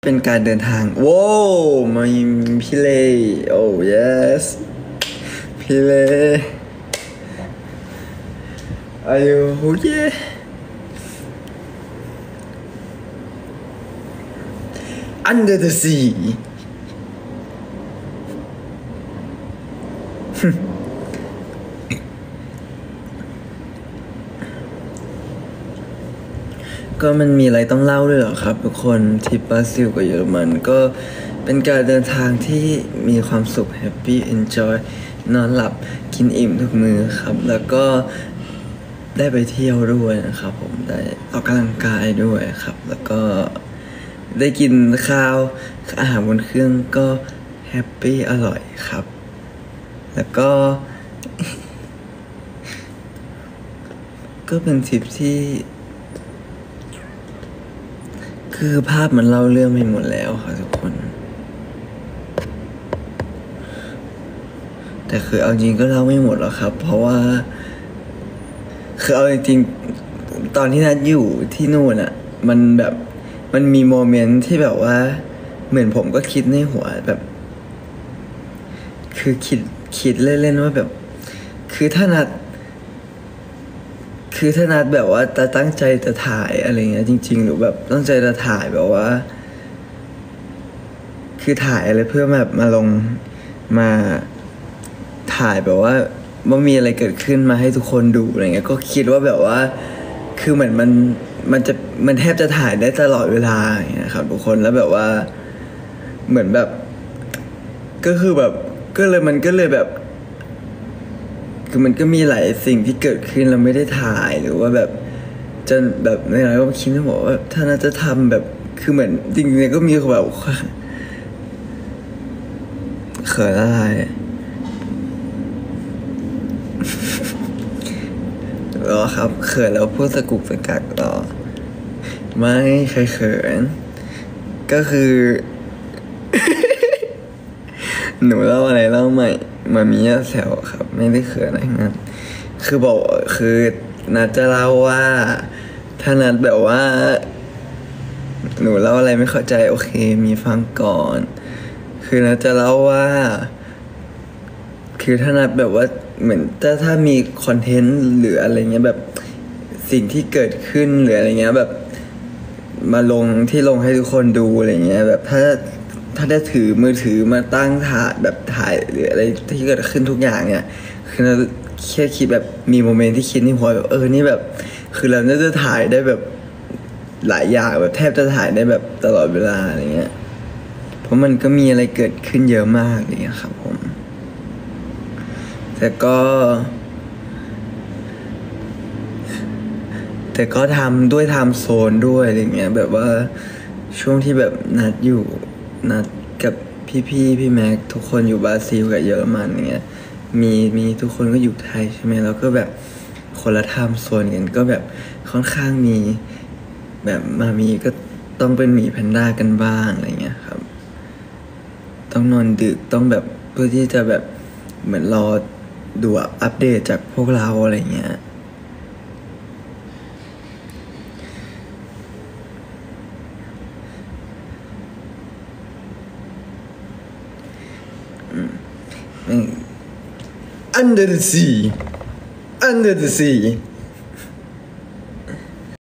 เป็นการเดินทางโว้มาพี่เลโอ้ yes พี่เลอายุเย่under the sea ก็มันมีอะไรต้องเล่าด้วยเหรอครับทุกคนทริปบราซิลกับเยอรมันก็เป็นการเดินทางที่มีความสุขแฮปปี้เอนจอยนอนหลับกินอิ่มทุกมื้อครับแล้วก็ได้ไปเที่ยวด้วยนะครับผมได้ออกกำลังกายด้วยครับแล้วก็ได้กินข้าวอาหารบนเครื่องก็แฮปปี้อร่อยครับแล้วก็ ก็เป็นทริปที่คือภาพมันเล่าเรื่องไปหมดแล้วค่ะทุกคนแต่คือเอาจริงก็เล่าไม่หมดหรอกครับเพราะว่าคือเอาจริงตอนที่นัดอยู่ที่นู่นอ่ะมันแบบมันมีโมเมนต์ที่แบบว่าเหมือนผมก็คิดในหัวแบบคือคิดเล่นๆว่าแบบคือถ้านัดแบบว่าจะตั้งใจจะถ่ายอะไรเงี้ยจริงๆหรือแบบตั้งใจจะถ่ายแบบว่าคือถ่ายอะไรเพื่อแบบมาลงมาถ่ายแบบว่ามีอะไรเกิดขึ้นมาให้ทุกคนดูอะไรเงี้ยก็คิดว่าแบบว่าคือเหมือนมันแทบจะถ่ายได้ตลอดเวลาอย่างเงี้ยครับทุกคนแล้วแบบว่าเหมือนแบบก็คือแบบมันก็เลยแบบคือมันก็มีหลายสิ่งที่เกิดขึ้นเราไม่ได้ถ่ายหรือว่าแบบจนแบบในนั้นก็คิดว่าบอกว่าถ้าน่าจะทำแบบคือเหมือนจริงๆก็มีแบบเขินอะไรหรอครับเขินแล้วพูดสกุกสกักหรอไม่เคยเขินก็คือ หนูเล่าอะไรเล่าใหม่มามีแซวครับไม่ได้เขินอะไรงั้นคือบอกคือนัดจะเล่าว่าถ้านัดแบบว่าหนูเล่าอะไรไม่เข้าใจโอเคมีฟังก่อนคือนัดจะเล่าว่าคือถ้านัดแบบว่าเหมือนถ้ามีคอนเทนต์หรืออะไรเงี้ยแบบสิ่งที่เกิดขึ้นหรืออะไรเงี้ยแบบมาลงให้ทุกคนดูอะไรเงี้ยแบบถ้าได้ถือมือถือมาตั้งถ่ายหรืออะไรที่เกิดขึ้นทุกอย่างเนี่ยคือเราแค่คิดแบบมีโมเมนต์ที่คิดในหัวแบบนี่แบบคือเราน่าจะถ่ายได้แบบหลายอย่างแบบแทบจะถ่ายได้แบบตลอดเวลาอะไรเงี้ยเพราะมันก็มีอะไรเกิดขึ้นเยอะมากอะไรเงี้ยครับผมแต่ก็ทำด้วยไทม์โซนด้วยอะไรเงี้ยแบบว่าช่วงที่แบบนัดกับพี่แม็กทุกคนอยู่บราซิลกับเยอรมันเงี้ยมีทุกคนก็อยู่ไทยใช่ไหมแล้วก็แบบคนละไทม์โซนกันก็แบบค่อนข้างมีแบบมีก็ต้องเป็นหมีแพนด้ากันบ้างอะไรเงี้ยครับต้องนอนดึกต้องแบบเพื่อที่จะแบบเหมือนรอดูอัปเดตจากพวกเราอะไรเงี้ยunder the sea